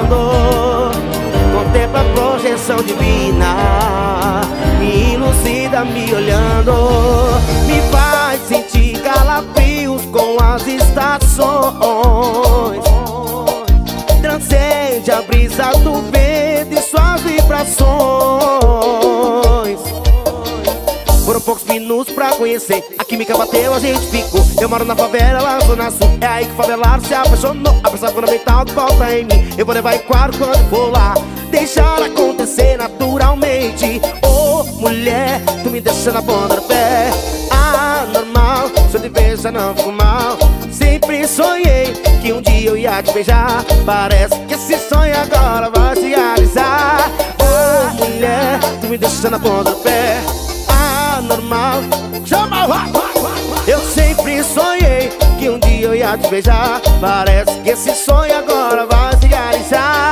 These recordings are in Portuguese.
olhando, contempla a projeção divina, me elucida me olhando, me faz sentir calafrios com as estações, transcende a brisa do vento e suas vibrações. Foram poucos minutos pra conhecer, a química bateu, a gente ficou. Eu moro na favela, ela zona sul, é aí que o favelado se apaixonou. A pressão fundamental que falta em mim, eu vou levar em quadro quando for lá, deixar acontecer naturalmente. Oh, mulher, tu me deixa na ponta do pé. Ah, normal, se eu te vejo já não fico mal. Sempre sonhei que um dia eu ia te beijar, parece que esse sonho agora vai se realizar. Oh, mulher, tu me deixa na ponta do pé. Normal, chama, vai. Eu sempre sonhei que um dia eu ia te beijar, parece que esse sonho agora vai se realizar.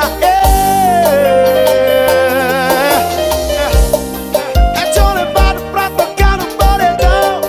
É tão levado pra tocar no paredão.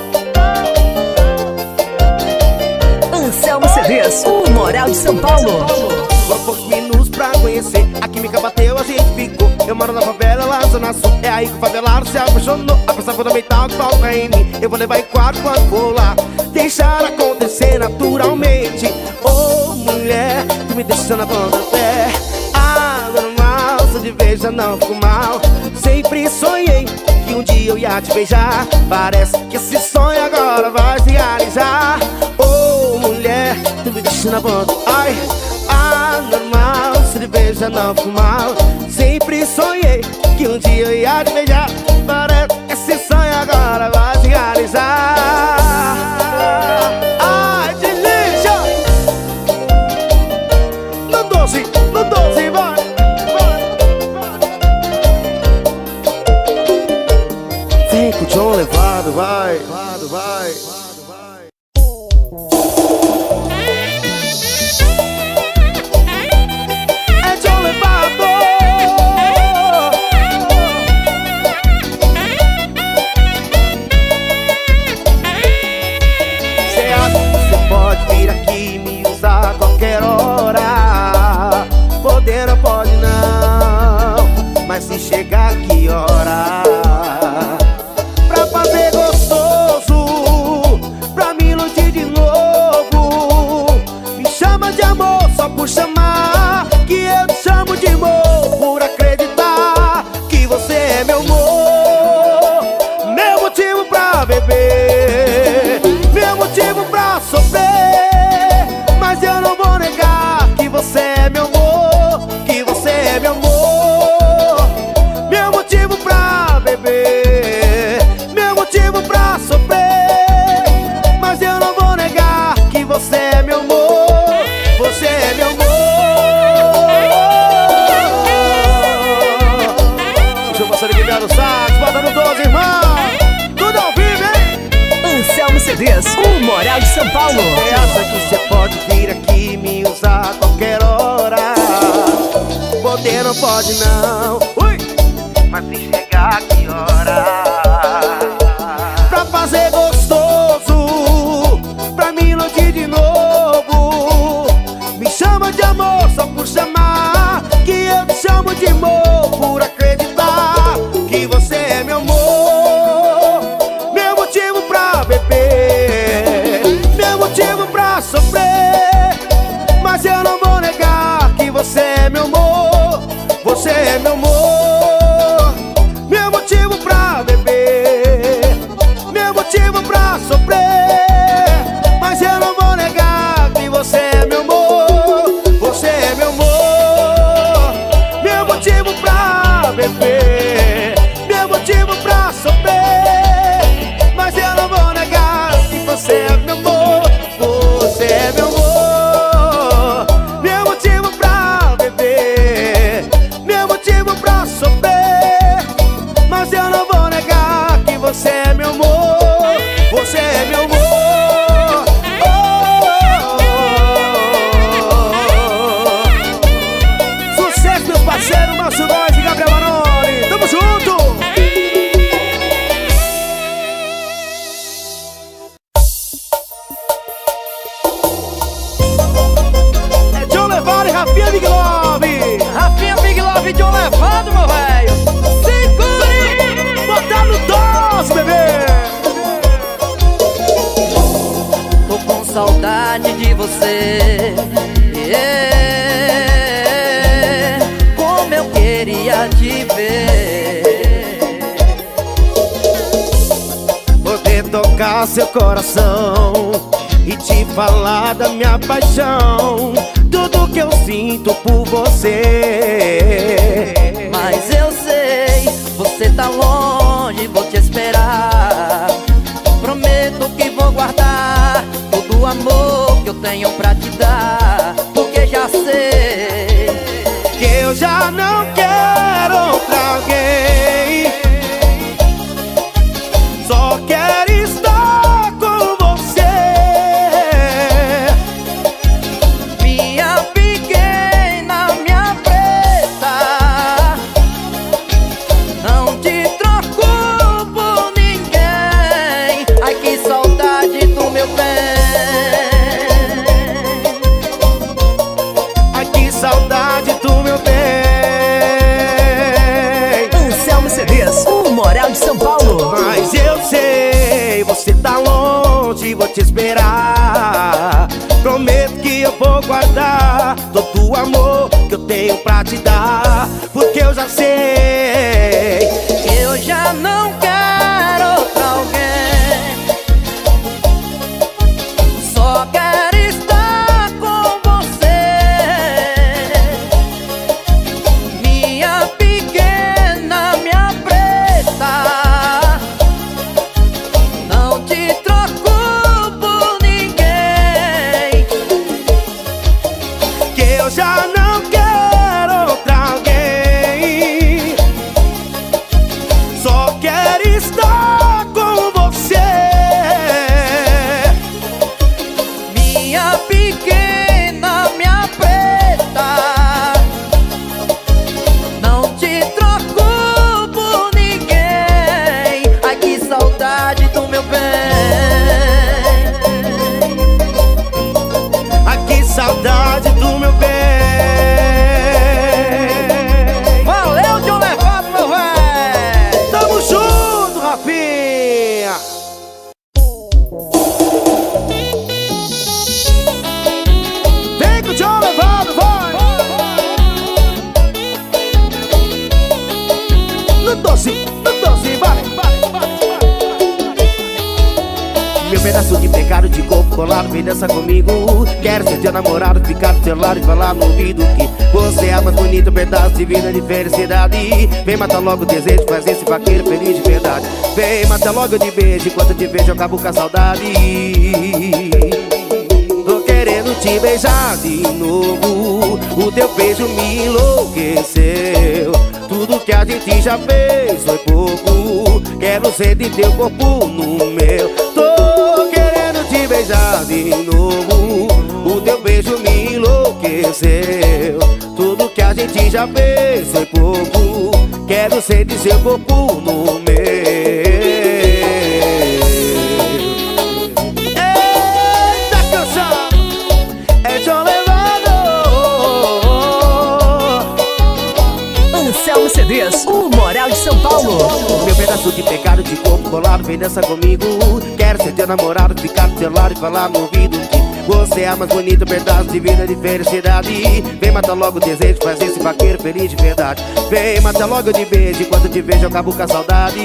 Anselmo CDs, o Moral de São Paulo. Foram poucos minutos pra conhecer, a química bateu, a gente ficou. Eu moro na favela, lá zona sul, é aí que o favelado se apaixonou. A pressão fundamental que falta em mim, eu vou levar em quadro quando for lá, deixar acontecer naturalmente. Oh, mulher, tu me deixa na ponta do pé. Ah, normal, se eu te vejo já não fico mal. Sempre sonhei que um dia eu ia te beijar, parece que esse sonho agora vai se realizar. Oh, mulher, tu me deixa na ponta. Ai, ah, normal, se te vejo já não fico mal. Sempre sonhei que um dia eu ia te beijar, parece que esse sonho agora vai se realizar. Ai, delícia! No 12, vai, vem com o John levado, vai. Pode não, mas se chegar que hora pra fazer gostoso, pra me iludir de novo, me chama de amor só por chamar, que eu te chamo de amor por acreditar que você é meu amor, meu motivo pra beber, meu motivo pra sofrer, mas eu não vou negar que você é meu amor. Meu amor, meu motivo pra beber, meu motivo pra sofrer, mas eu não vou negar que você é meu amor, você é meu amor. Deixa eu passar aqui no sax, bota no 12, irmão. Tudo ao vivo, hein? Anselmo CDs, o Moral de São Paulo. Você acha que você pode vir aqui me usar a qualquer hora? Poder não pode não, ui, mas se chegar que hora pra fazer gostoso, pra me iludir de novo, me chama de amor só por chamar, que eu te chamo de amor por acreditar que você é meu amor, meu motivo pra beber, meu motivo pra sofrer, mas eu não vou negar que você é meu amor. Você é meu amor, meu motivo pra beber, meu motivo pra sofrer, mas eu não vou negar que você é meu amor. Você é meu amor, meu motivo pra beber, meu motivo pra sofrer, mas eu não vou negar que você é meu amor. Você é meu amor. Você é meu amor, você é meu amor. Sucesso, meus parceiros, Márcio Góes e Gabriel Baroni. Tamo junto! É John Levado e Rafinha Big Love. você. Como eu queria te ver, poder tocar seu coração e te falar da minha paixão, tudo que eu sinto por você. mas eu sei, você tá longe, vou te esperar. Prometo que vou guardar todo o amor que eu tenho pra te dar, porque já sei que eu já não quero outra alguém, só quero estar com você. minha pequena, minha preta, não te troco por ninguém. Ai, que saudade do meu bem. Ai, que saudade do meu bem. Anselmo CDs, o Moral de São Paulo. Mas eu sei, você tá longe, vou te esperar. Prometo que eu vou guardar todo o amor que eu tenho pra te dar, porque eu já sei Que eu já não quero outra alguém, só quero estar com você. Minha pequena, minha preta, não te troco por ninguém. que eu já não quero outra alguém, só quero estar com você. Minha pequena, minha preta, não te troco por ninguém. Ai, que saudade do meu bem. Ai, que saudade do meu bem. Valeu, John Levado, meu velho. Tamo junto, Rafinha. Vem com o John Levado, vai. No doce, vai. Meu pedaço de pecado de corpo colado, vem dançar comigo. Quero ser teu namorado, ficar do teu lado e falar no ouvido que você é a mais bonita, pedaço de vida de felicidade. Vem matar logo o desejo, faz esse vaqueiro feliz de verdade. Vem matar logo eu te beijo, enquanto eu te vejo eu acabo com a saudade. Tô querendo te beijar de novo, o teu beijo me enlouqueceu. Tudo que a gente já fez foi pouco, quero ser de teu corpo no meu. Tô querendo te beijar de novo, o teu beijo me enlouqueceu. Tudo que a gente já fez foi pouco, quero ser de seu corpo no meu. Eita canção, é John Levado. Anselmo CDs, o Moral de São Paulo. Meu pedaço de pecado de corpo colado, vem dançar comigo. Quero ser teu namorado, ficar do teu lado e falar no ouvido que você é a mais bonita, pedaço de vida de felicidade. Vem matar logo o desejo, faz esse vaqueiro feliz de verdade. Vem matar logo de beijo, enquanto eu te vejo eu acabo com a saudade.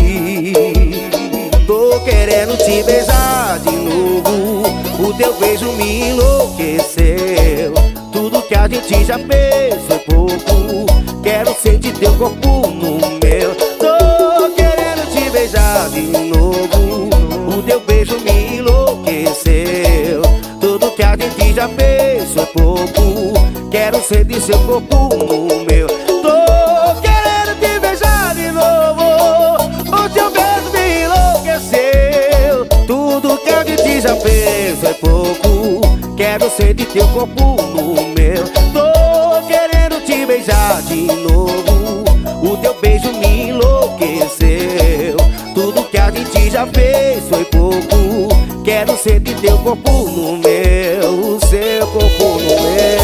Tô querendo te beijar de novo, o teu beijo me enlouqueceu. Tudo que a gente já fez foi pouco, quero sentir teu corpo no meu. Tô querendo te beijar de novo, o teu beijo me enlouqueceu. Tudo que a gente já fez foi pouco, quero sentir seu corpo no meu. Tô querendo te beijar de novo, o teu beijo me enlouqueceu. Tudo que a gente já fez foi pouco, quero sentir teu corpo no meu. Tô querendo te beijar de novo, o teu beijo me enlouqueceu. Tudo que a gente já fez foi pouco, quero sentir teu corpo no meu, o seu corpo no meu.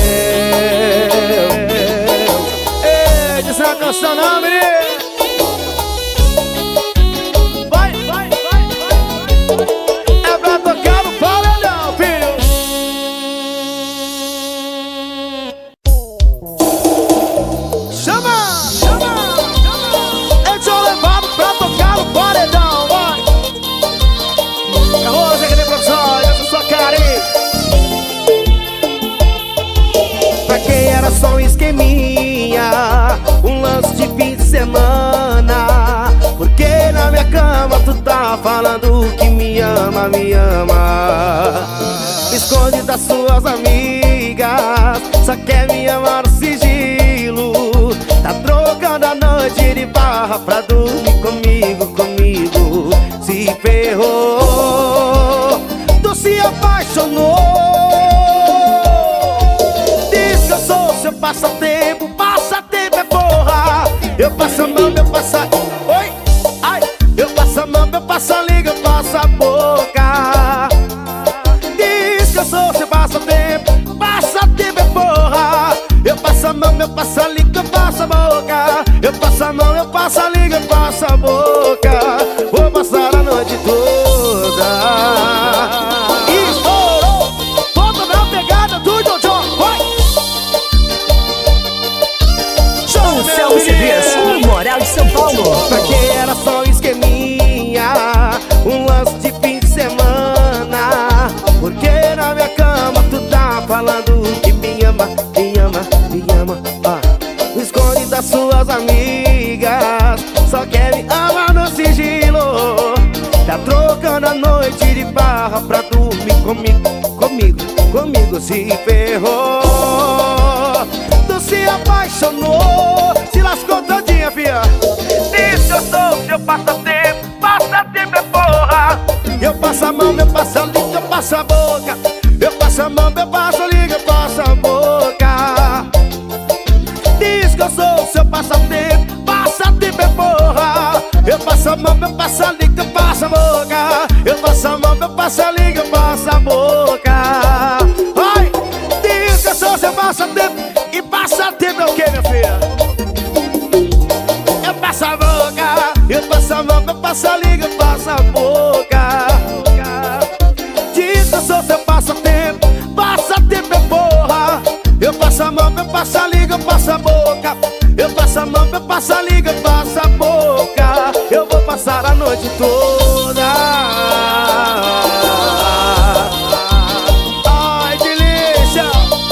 Ei, diz essa canção não, menino. É pra tocar no paredão, filho. esconde das suas amigas, só quer me amar no sigilo. Tá trocando a noite de barra pra dormir comigo. Se ferrou, tu se apaixonou. Diz que eu sou seu passatempo é porra. Eu passo a mão, eu passo a... Oi, ai, eu passo a mão, eu passo a liga, eu passo a boca. Diz que eu sou seu passatempo é porra. Eu passo a mão, eu passo a liga, eu passo a boca. Eu passo a mão, eu passo a liga, eu passo a boca. Vou passar a noite toda. E estourou, volta na pegada do Jojo. Vai! Anselmo CDs, o Moral de São Paulo. Pra que era só um esqueminha, um lance de fim de semana? Porque na minha cama tu tá falando que me ama. Esconde das suas amigas, só quer me amar no sigilo. Tá trocando a noite de barra pra dormir comigo. Se ferrou, tu se apaixonou, se lascou todinha, fia. Diz que eu sou seu passatempo é porra. Eu passo a mão, eu passo a liga, eu passo a boca. Eu passo a mão, eu passo a liga, eu passo a boca. Diz que eu sou seu passatempo é porra. Eu passo a mão, eu passo a liga, eu passo a boca. Eu passo a mão, eu passo a liga, eu passo a boca. Ai, diz que eu sou seu passatempo. E passatempo é o que, minha filha? Eu passo a boca, eu passo a mão, eu passo a liga, eu passo a boca. Diz que eu sou seu passatempo é porra. Eu passo a mão, eu passo a liga, eu passo a boca. Eu passo a mão, eu passo a liga, eu passo a boca. Eu vou passar a noite toda. Ai, delícia.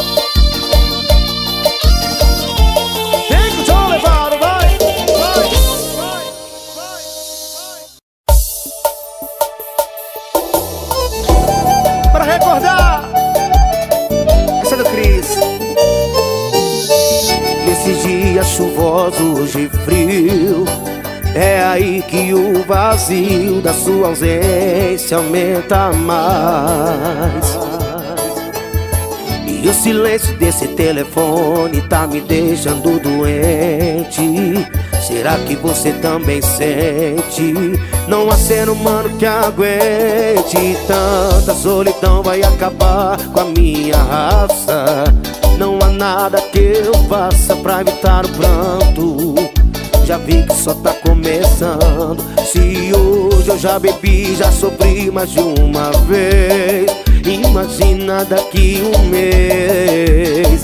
Vem com o João levado, vai. Para recordar, essa é do Cris. Nesses dias chuvosos de frio, é aí que o vazio da sua ausência aumenta mais. E o silêncio desse telefone tá me deixando doente. Será que você também sente? Não há ser humano que aguente tanta solidão. Vai acabar com a minha raça. Não há nada que eu faça pra evitar o pranto. Já vi que só tá começando. Se hoje eu já bebi, já sofri mais de uma vez. Imagina daqui um mês.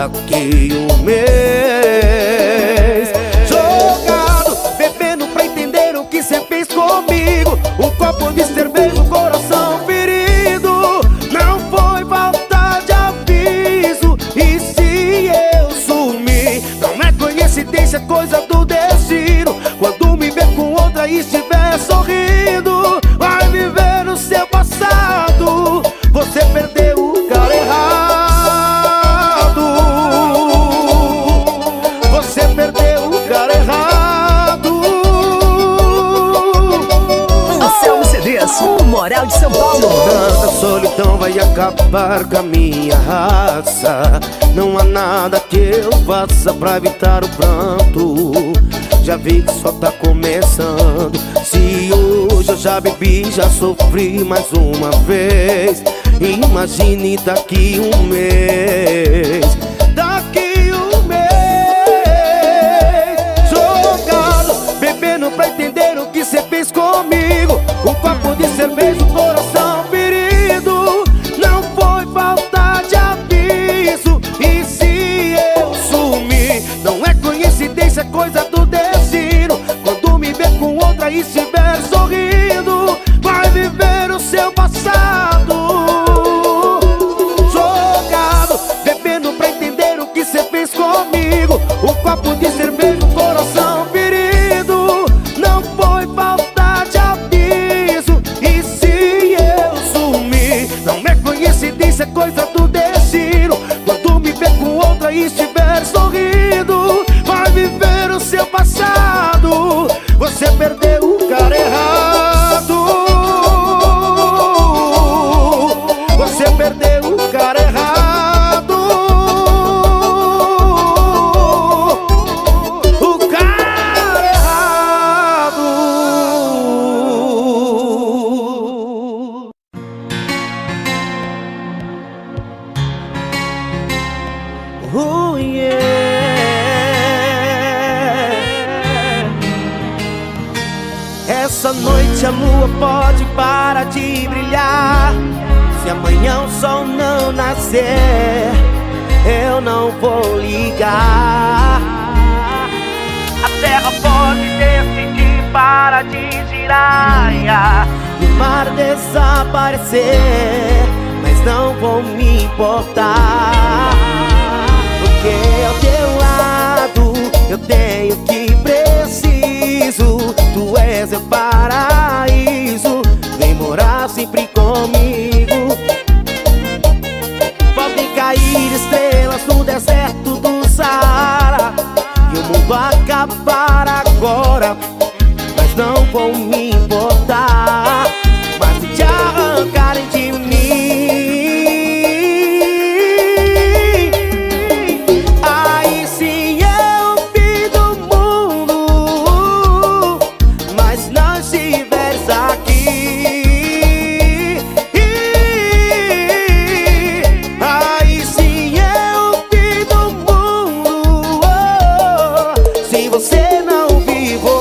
Jogado, bebendo pra entender o que cê fez comigo. Um copo de cerveja, um coração ferido. Não foi falta de aviso. E se eu sumir, não é coincidência, é coisa do destino. Quando me ver com outra e estiver sorrindo, vai viver no seu passado. Você perdeu o cara errado. Você perdeu o cara errado. Anselmo CDs, o Moral de São Paulo. Tanta solidão vai acabar com a minha raça. Não há nada que eu faça pra evitar o pranto. Já vi que só tá começando. Se hoje eu já bebi, já sofri mais uma vez. Imagine daqui um mês. Daqui um mês. Jogado, bebendo pra entender o que cê fez comigo. Um copo de cerveja, um coração ferido. Não foi falta de aviso. E se eu sumir, não é coincidência, é coisa do destino. Quando me ver com outra e estiver sorrindo, vai viver o seu passado. Jogado, bebendo pra entender o que cê fez comigo. Um copo de cerveja, um coração ferido. Não foi falta de aviso. E se eu sumir, não é coincidência, é coisa Essa noite a lua pode parar de brilhar. Se amanhã o sol não nascer, eu não vou ligar. A terra pode decidir parar de girar e o mar desaparecer, mas não vou me importar. Porque ao teu lado eu tenho o que preciso. Tu és meu paraíso, vem morar sempre comigo. Podem cair estrelas no deserto do Saara e o mundo acabar agora, mas não vou me importar. Mas se te arrancarem de mim, aí sim eu fim do mundo. Mas se não estiveres aqui, aí sim eu fim do mundo. Se você não vivo,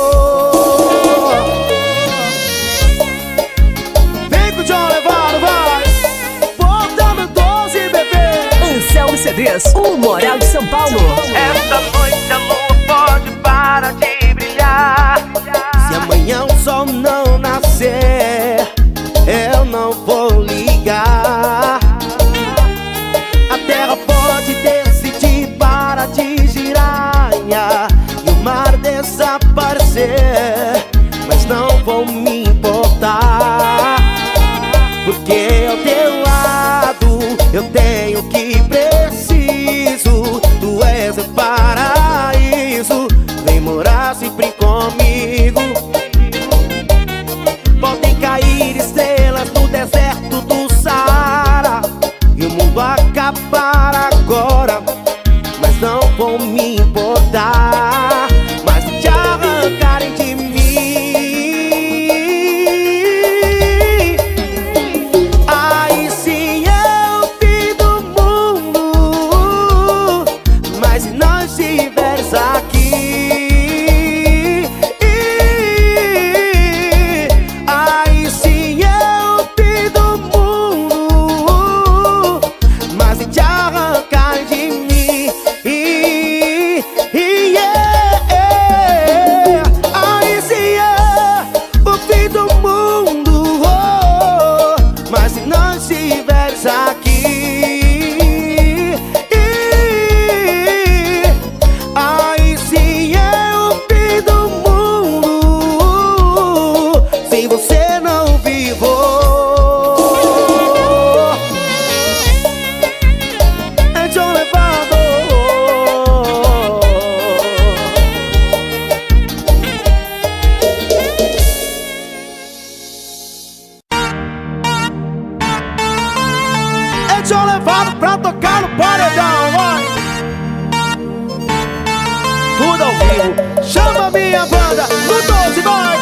vem com o John Levado, vai botando 12, bebê. Anselmo CDs, o Moral de São Paulo. Esta noite a lua pode parar de brilhar. Se amanhã o sol não nascer, eu não vou ligar. A terra pode decidir parar de girar e o mar desaparecer, mas não vou me importar. Porque ao teu lado eu tenho o que preciso. Tu és meu paraíso, vem morar sempre comigo. Podem cair estrelas no deserto do Saara e o mundo acabar agora, mas não vou me importar. Mas se te arrancarem de mim, aí sim eu fim do mundo. Mas se não estiveres aqui, aí sim eu fim do mundo. Mas se te arrancarem de mim, aí sim é o fim do mundo. Mas se não estiveres aqui, aí sim é o fim do mundo. Sem você não vivo. É John Levado. É John Levado pra tocar no paredão, vai. Tudo ao vivo, chama minha banda no 12, vai.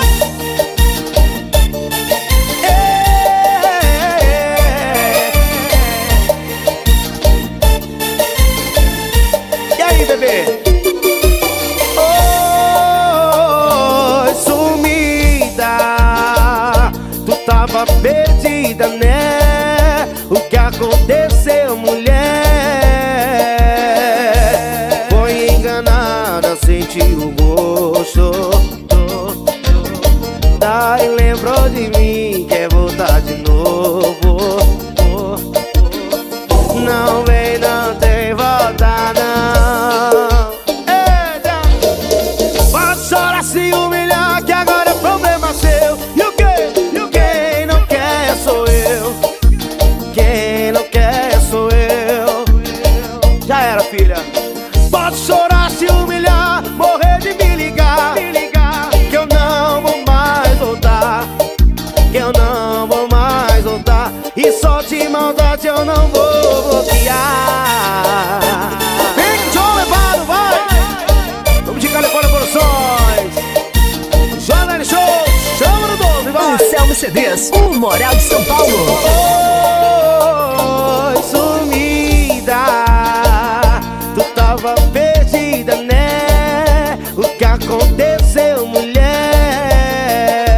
E aí, bebê? Oi, sumida, tu tava perdida, né? O que aconteceu, mulher? Foi enganada, sentiu o gosto. Daí lembrou de mim, quer voltar de novo. Não vem, não tem volta, não. Eita! Pode chorar, se humilhar, que agora é problema seu. E o quê? Quem não quer sou eu. Quem não quer sou eu. Já era, filha. Pode chorar, se humilhar, morrer de me ligar, que eu não vou mais voltar. Que eu não vou mais voltar. E só de maldade eu não vou bloquear. Vem que John Levado, vai. Vamos de Califórnia Produções. Joana Show, chama no 12, vai. Anselmo CDs, o Moral de São Paulo. Oi, sumida, tu tava perdida, né? O que aconteceu, mulher?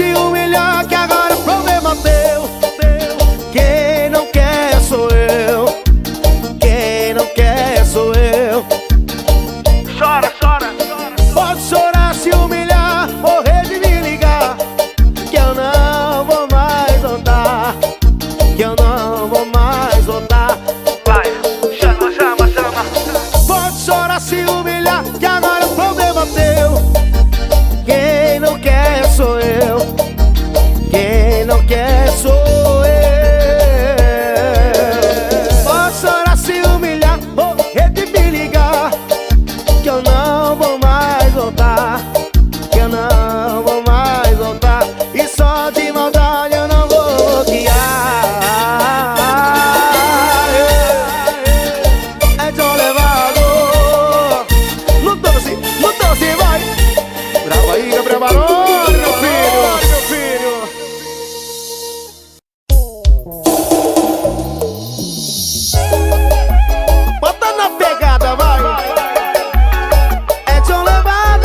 se humilhar, que agora o problema é teu. Quem não quer sou eu. Quem não quer sou eu. Chora, chora, chora. Pode chorar, se humilhar, morrer de me ligar, que eu não vou mais voltar. Que eu não vou mais voltar. Vai, chama, chama, chama. Pode chorar, se humilhar, que agora o problema é teu. Quem não quer sou eu. Quem não quer sou eu. Pode chorar, se humilhar, morrer de me ligar, que eu não vou mais voltar. Que eu não vou mais voltar. E só de maldade eu não vou guiar. É John Levado. No doce, vai. Brava aí, Gabriel Baroni, meu filho, meu filho. Bota na pegada, vai. É John Levado.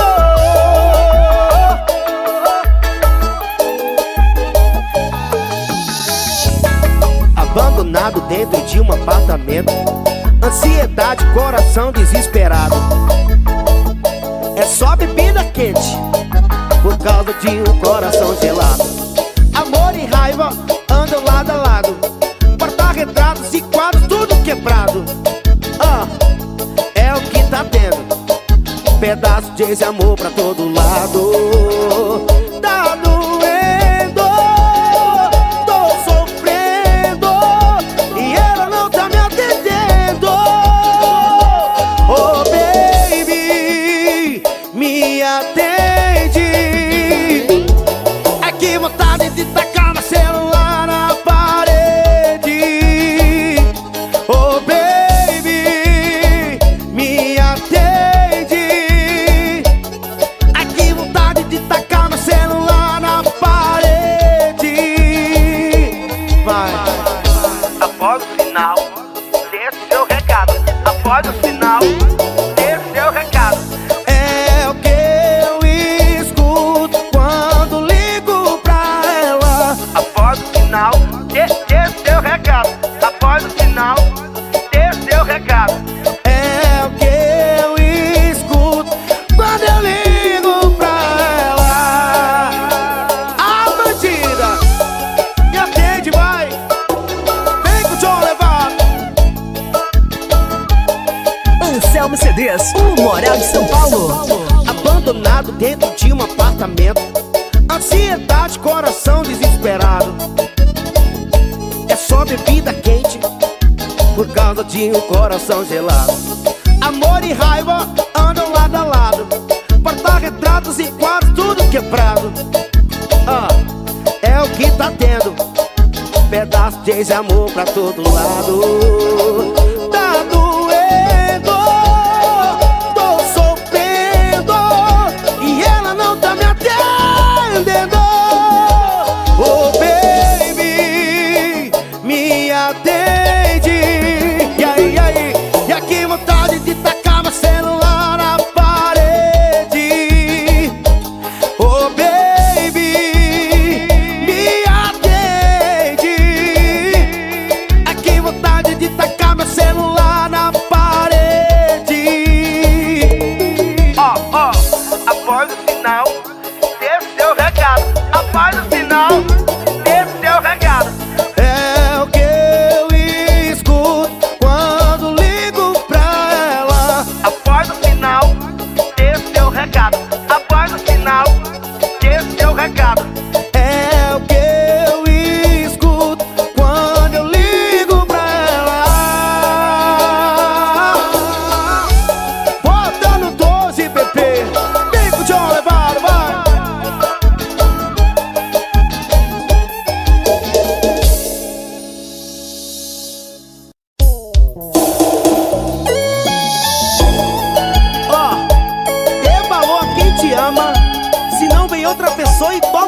Abandonado dentro de um apartamento, ansiedade, coração desesperado. É só bebida quente por causa de um coração gelado. Amor e raiva andam lado a lado, porta-retratos e quadros tudo quebrado. É o que tá tendo, pedaço de esse amor pra todo lado. Tá doendo, tô sofrendo, e ela não tá me atendendo. Oh baby, me atende. É que vontade de tacar meu celular na parede. Oh baby, me atende. É que vontade de tacar meu celular na parede. Vai. Após o sinal, deixe seu recado. Após o sinal, deixe seu recado. É o que eu escuto quando ligo pra ela. Após o sinal, deixe seu recado. Após o sinal, deixe seu recado. É o que eu escuto quando eu ligo pra ela. A bandida me atende, vai. Vem com o John Levado. Anselmo CDs, o Moral de São Paulo. Abandonado dentro de um apartamento, ansiedade, coração desesperado. É só bebida quente por causa de um coração gelado. Amor e raiva andam lado a lado, porta-retratos e quadros tudo quebrado. É o que tá tendo, pedaço de esse amor pra todo lado. Tá doendo, tô sofrendo, e ela não tá me atendendo. Oh baby, me atende. E aí, e aqui vontade de tacar meu celular na parede. Oh baby, me atende. Aqui vontade de tacar meu celular na parede. Após o sinal, deixe seu recado. Após o sinal, deixe seu recado. É o que eu escuto quando ligo pra ela. Após o sinal, deixe seu recado. Após o sinal, deixe seu recado. É o que eu escuto quando eu ligo pra ela. Bota no 12, bebê. Vem com o John Levado, vai. Dê valor a quem te ama, senão vem outra pessoa e toma